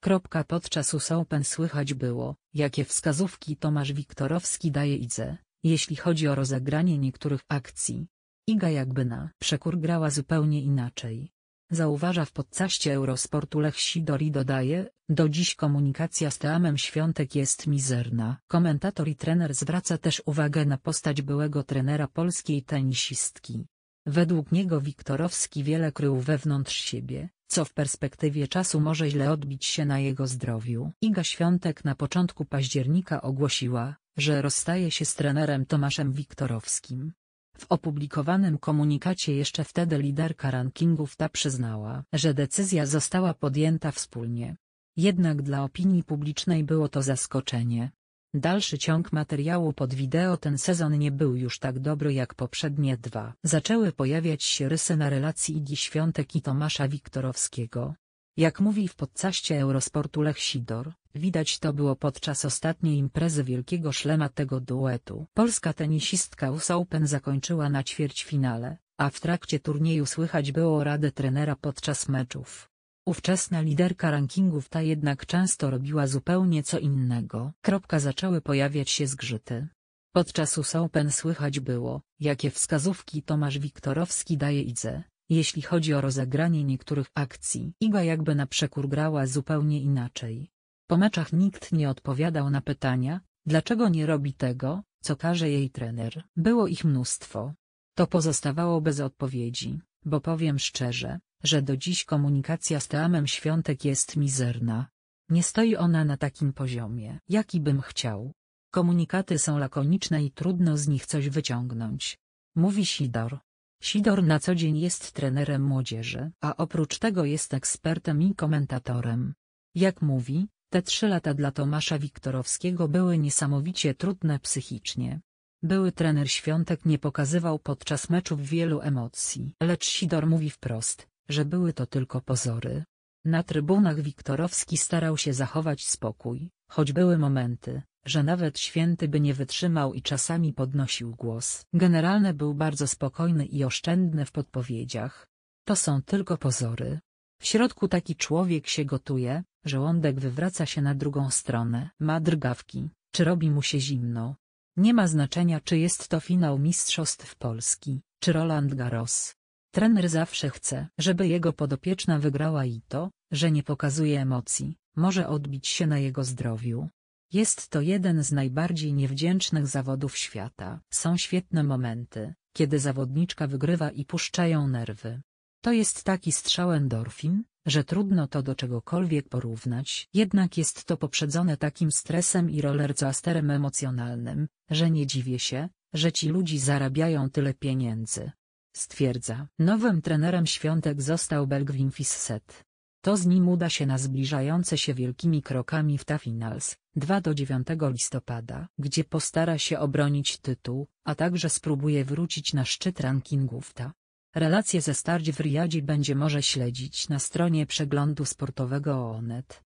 Podczas US Open słychać było, jakie wskazówki Tomasz Wiktorowski daje Idze, jeśli chodzi o rozegranie niektórych akcji. Iga jakby na przekór grała zupełnie inaczej. Zauważa w podcaście Eurosportu Lech Sidor i dodaje: do dziś komunikacja z Teamem Świątek jest mizerna. Komentator i trener zwraca też uwagę na postać byłego trenera polskiej tenisistki. Według niego Wiktorowski wiele krył wewnątrz siebie, co w perspektywie czasu może źle odbić się na jego zdrowiu. Iga Świątek na początku października ogłosiła, że rozstaje się z trenerem Tomaszem Wiktorowskim. W opublikowanym komunikacie jeszcze wtedy liderka rankingów ta przyznała, że decyzja została podjęta wspólnie. Jednak dla opinii publicznej było to zaskoczenie. Dalszy ciąg materiału pod wideo: ten sezon nie był już tak dobry jak poprzednie dwa. Zaczęły pojawiać się rysy na relacji Igi Świątek i Tomasza Wiktorowskiego. Jak mówi w podcaście Eurosportu Lech Sidor, widać to było podczas ostatniej imprezy Wielkiego Szlema tego duetu. Polska tenisistka US Open zakończyła na ćwierćfinale, a w trakcie turnieju słychać było radę trenera podczas meczów. Ówczesna liderka rankingów ta jednak często robiła zupełnie co innego. Zaczęły pojawiać się zgrzyty. Podczas US Open słychać było, jakie wskazówki Tomasz Wiktorowski daje Idze, jeśli chodzi o rozegranie niektórych akcji. Iga jakby na przekór grała zupełnie inaczej. Po meczach nikt nie odpowiadał na pytania, dlaczego nie robi tego, co każe jej trener. Było ich mnóstwo. To pozostawało bez odpowiedzi, bo powiem szczerze, że do dziś komunikacja z Teamem Świątek jest mizerna. Nie stoi ona na takim poziomie, jaki bym chciał. Komunikaty są lakoniczne i trudno z nich coś wyciągnąć. Mówi Sidor. Sidor na co dzień jest trenerem młodzieży, a oprócz tego jest ekspertem i komentatorem. Jak mówi, te 3 lata dla Tomasza Wiktorowskiego były niesamowicie trudne psychicznie. Były trener Świątek nie pokazywał podczas meczów wielu emocji. Lecz Sidor mówi wprost, że były to tylko pozory. Na trybunach Wiktorowski starał się zachować spokój, choć były momenty, że nawet Święty by nie wytrzymał i czasami podnosił głos. Generalnie był bardzo spokojny i oszczędny w podpowiedziach. To są tylko pozory. W środku taki człowiek się gotuje, żołądek wywraca się na drugą stronę. Ma drgawki, czy robi mu się zimno. Nie ma znaczenia, czy jest to finał Mistrzostw Polski, czy Roland Garros. Trener zawsze chce, żeby jego podopieczna wygrała i to, że nie pokazuje emocji, może odbić się na jego zdrowiu. Jest to jeden z najbardziej niewdzięcznych zawodów świata. Są świetne momenty, kiedy zawodniczka wygrywa i puszczają nerwy. To jest taki strzał endorfin, że trudno to do czegokolwiek porównać. Jednak jest to poprzedzone takim stresem i rollercoasterem emocjonalnym, że nie dziwię się, że ci ludzie zarabiają tyle pieniędzy. Stwierdza. Nowym trenerem Świątek został Belg Wim Fissette. To z nim uda się na zbliżające się wielkimi krokami w Finals, 2–9 listopada, gdzie postara się obronić tytuł, a także spróbuje wrócić na szczyt rankingów ta. Relacje ze starć w Riyadzie będzie może śledzić na stronie przeglądu sportowego Onet.